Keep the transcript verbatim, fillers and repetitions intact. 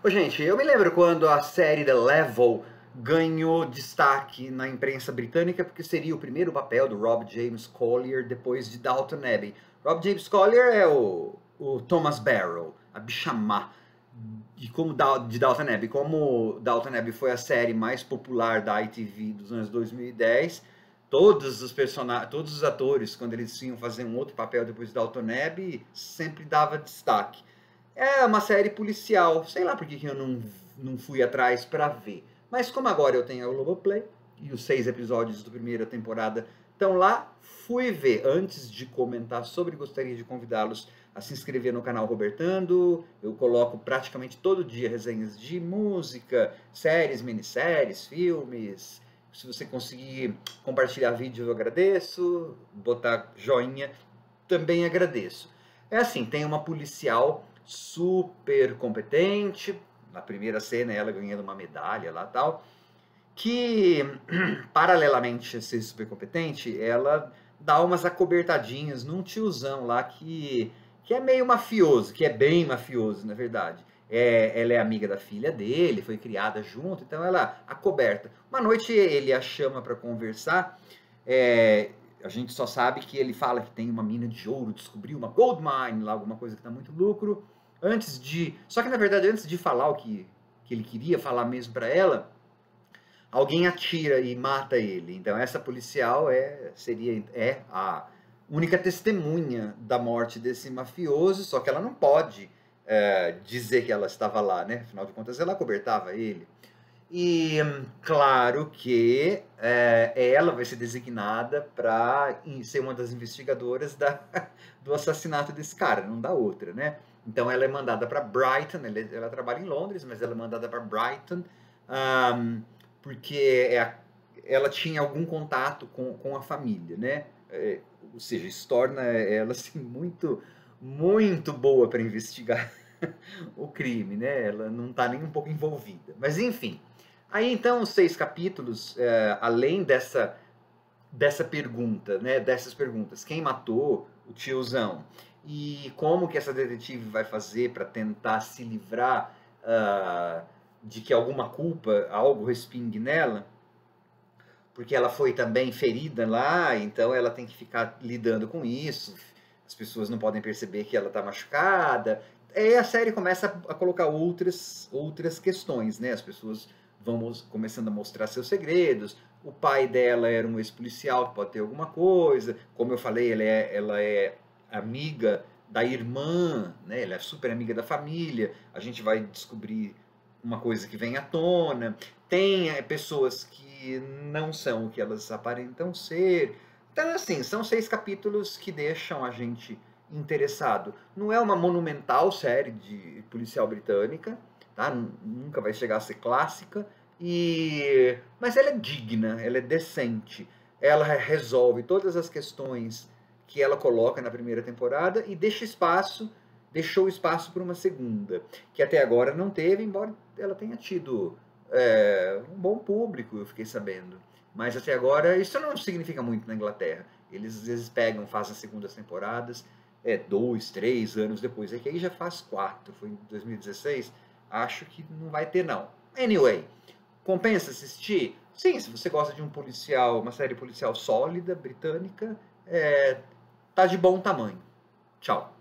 Ô, gente, eu me lembro quando a série The Level ganhou destaque na imprensa britânica porque seria o primeiro papel do Rob James Collier depois de Downton Abbey. Rob James Collier é o, o Thomas Barrow, a bichamá de, como de Downton Abbey. Como Downton Abbey foi a série mais popular da I T V dos anos dois mil e dez, todos os personagens, todos os atores, quando eles iam fazer um outro papel depois de Downton Abbey, sempre dava destaque. É uma série policial, sei lá por que eu não, não fui atrás para ver. Mas como agora eu tenho a Globoplay e os seis episódios da primeira temporada estão lá, fui ver. Antes de comentar sobre, gostaria de convidá-los a se inscrever no canal Robertando. Eu coloco praticamente todo dia resenhas de música, séries, minisséries, filmes. Se você conseguir compartilhar vídeo, eu agradeço. Botar joinha, também agradeço. É assim, tem uma policial super competente, na primeira cena ela ganhando uma medalha lá e tal, que paralelamente a ser super competente, ela dá umas acobertadinhas num tiozão lá que, que é meio mafioso, que é bem mafioso na verdade. É, ela é amiga da filha dele, foi criada junto, então ela acoberta. Uma noite ele a chama para conversar, é, a gente só sabe que ele fala que tem uma mina de ouro, descobriu uma gold mine lá, alguma coisa que dá muito lucro. Antes de, só que na verdade antes de falar o que, que ele queria falar mesmo para ela, alguém atira e mata ele. Então essa policial é seria é a única testemunha da morte desse mafioso, só que ela não pode é, dizer que ela estava lá, né? Afinal de contas ela cobertava ele. E claro que é, ela vai ser designada para ser uma das investigadoras da, do assassinato desse cara, não dá outra, né? Então ela é mandada para Brighton, ela, ela, trabalha em Londres, mas ela é mandada para Brighton um, porque é, ela tinha algum contato com, com a família, né? É, ou seja, isso torna ela assim, muito, muito boa para investigar o crime, né? Ela não está nem um pouco envolvida. Mas enfim. Aí então os seis capítulos, é, além dessa, dessa pergunta, né, dessas perguntas, quem matou o tiozão e como que essa detetive vai fazer para tentar se livrar uh, de que alguma culpa, algo respingue nela, porque ela foi também ferida lá, então ela tem que ficar lidando com isso, as pessoas não podem perceber que ela está machucada. Aí a série começa a colocar outras, outras questões, né, as pessoas vão começando a mostrar seus segredos. O pai dela era um ex-policial que pode ter alguma coisa. Como eu falei, ela é, ela é amiga da irmã, né? Ela é super amiga da família. A gente vai descobrir uma coisa que vem à tona. Tem é, pessoas que não são o que elas aparentam ser. Então, assim, são seis capítulos que deixam a gente interessado. Não é uma monumental série de policial britânica, tá? Nunca vai chegar a ser clássica, e... mas ela é digna, ela é decente. Ela resolve todas as questões que ela coloca na primeira temporada e deixa espaço, deixou espaço para uma segunda, que até agora não teve, embora ela tenha tido é, um bom público, eu fiquei sabendo. Mas até agora, isso não significa muito na Inglaterra. Eles às vezes pegam, fazem segundas temporadas, é, dois, três anos depois. É que aí já faz quatro, foi em dois mil e dezesseis. Acho que não vai ter, não. Anyway, compensa assistir? Sim, se você gosta de um policial, uma série policial sólida, britânica, é, tá de bom tamanho. Tchau.